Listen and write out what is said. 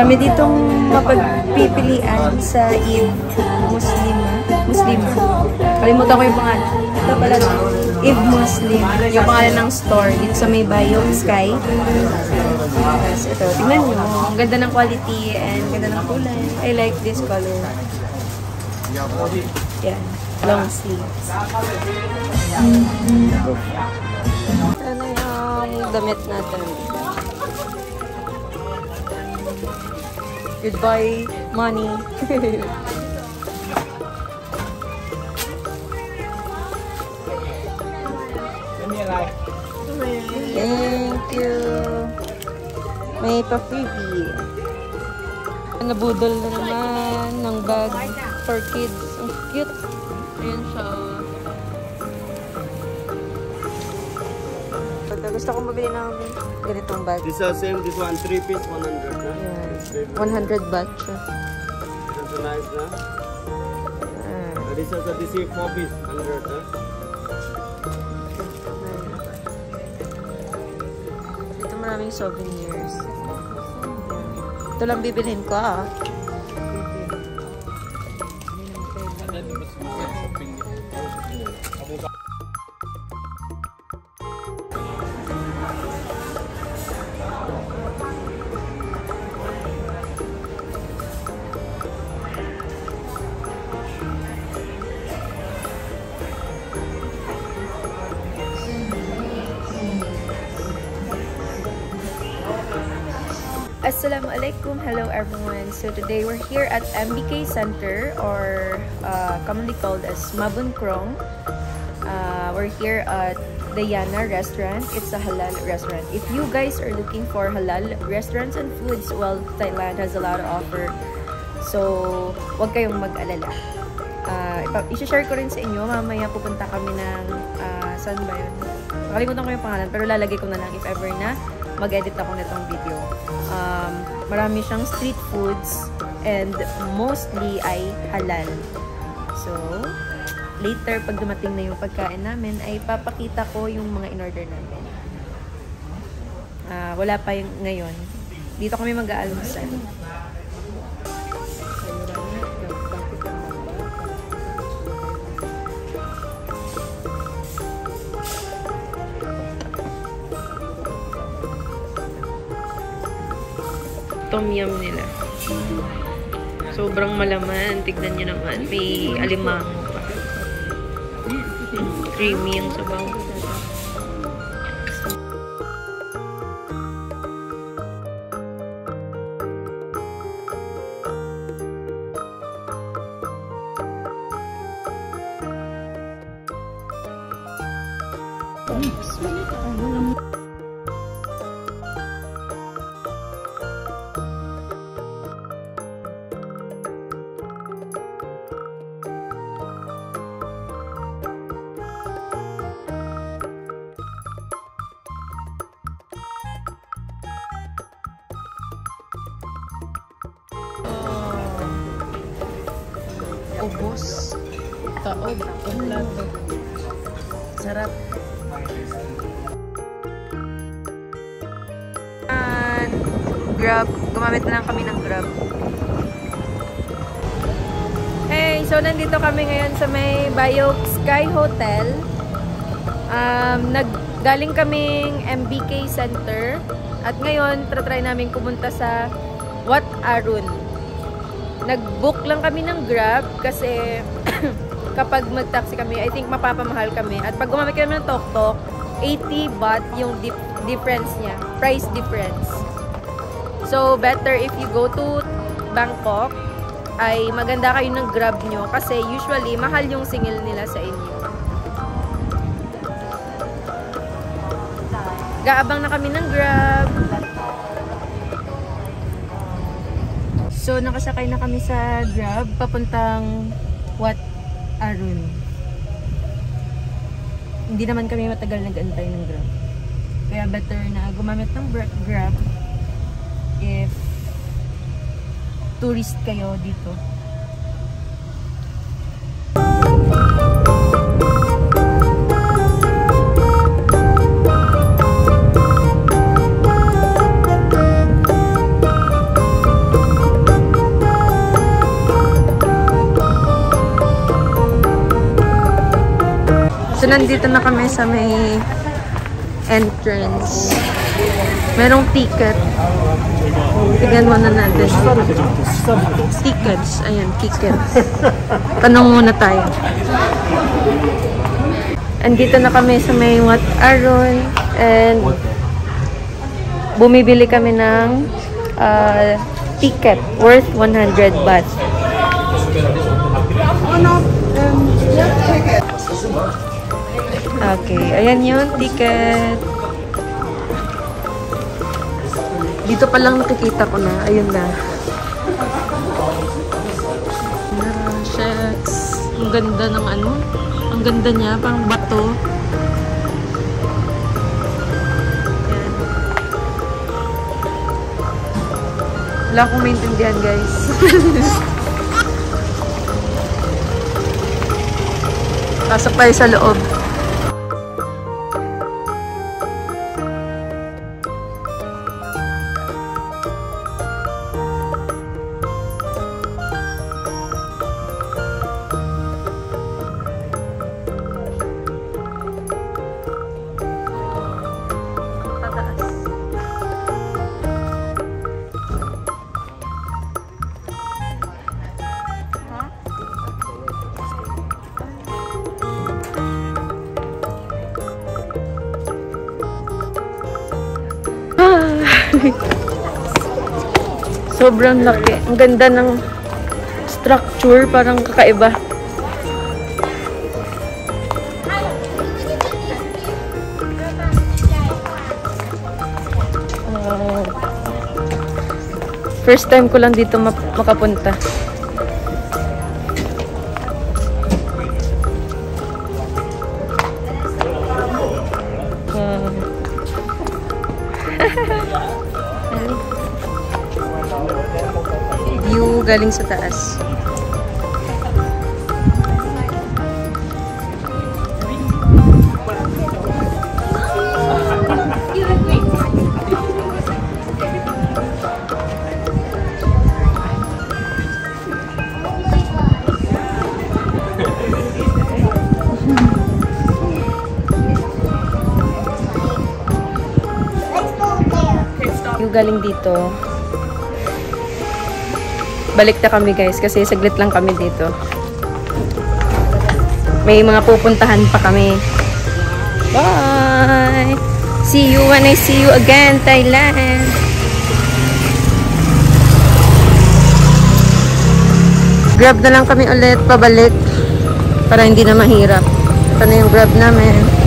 Dami ditong mapagpipilian sa Eve Muslim. Kalimutan ko yung pangalan. Ito pala, Eve Muslim. Yung pangalan ng store dito sa may Bayong Sky. Tapos ito, tingnan nyo. Ang ganda ng quality and ganda ng kulay. I like this color. Yan. Long sleeves. Ano yung damit natin? Goodbye, money. Thank you. May pa-freebie. Nabudol na naman ng bag for kids. Ang cute. Ayan siya. Gusto ko mabili ng ganitong bag. This is same. This one 3 piece 100. Yeah. 100 baht siya. That's nice, na? This is 4 piece 100. Ito maraming souvenirs. Ito lang bibilhin ko, ah. Assalamualaikum, hello everyone. So today we're here at MBK Center, or commonly called as Mabun Krong. We're here at the Yana restaurant. It's a halal restaurant. If you guys are looking for halal restaurants and foods, well, Thailand has a lot to offer. So wag kayong mag-alala. I-share ko rin sa inyo. Mamaya pupunta kami ng saan ba yun? Nakalimutan ko yung pangalan, pero lalagay ko na lang if ever na mag-edit ako nitong video. Marami siyang street foods and mostly ay halal. So, later pag dumating na yung pagkain namin ay papakita ko yung mga in-order namin. Wala pa yung ngayon. Dito kami mag-aalmusal. Tomyum nila. Sobrang malaman. Tignan nyo naman. May alimango pa. Creamy yung sabaw. Ubos. Taob. Kompleto. Sarap. Grab. Gumamit na lang kami ng Grab. Hey, so nandito kami ngayon sa may Bayong Sky Hotel. Galing kaming MBK Center. At ngayon, try namin pumunta sa WAT ARUN. Nag-book lang kami ng Grab kasi kapag mag-taxi kami, I think mapapamahal kami. At pag gumamit kami ng tok-tok, 80 baht yung difference niya. Price difference. So, better if you go to Bangkok, ay maganda kayo ng Grab nyo kasi usually, mahal yung singil nila sa inyo. Gaabang na kami ng Grab. So, nakasakay na kami sa Grab papuntang WAT ARUN. Hindi naman kami matagal nag-antay ng Grab. Kaya better na gumamit ng Grab if tourist kayo dito. So, nandito na kami sa may entrance. Merong ticket. Tignan muna natin. Tickets. Ayan, tickets. Tanong muna tayo. Andito na kami sa may WAT ARUN. And bumibili kami ng ticket worth 100 baht. Okay, ayan yun, ticket. Dito pa lang nakikita ko na. Ayun na. Shucks. Ang ganda ng ano. Ang ganda niya. Parang bato. Ayan. Wala akong maintindihan, guys. Pasok tayo sa loob. Sobrang laki. Ang ganda ng structure. Parang kakaiba. First time ko lang dito makapunta. View galing sa taas. View galing dito. Balik na kami, guys, kasi saglit lang kami dito. May mga pupuntahan pa kami. Bye! See you when I see you again, Thailand! Grab na lang kami ulit, pabalik. Para hindi na mahirap. Ito na yung grab namin.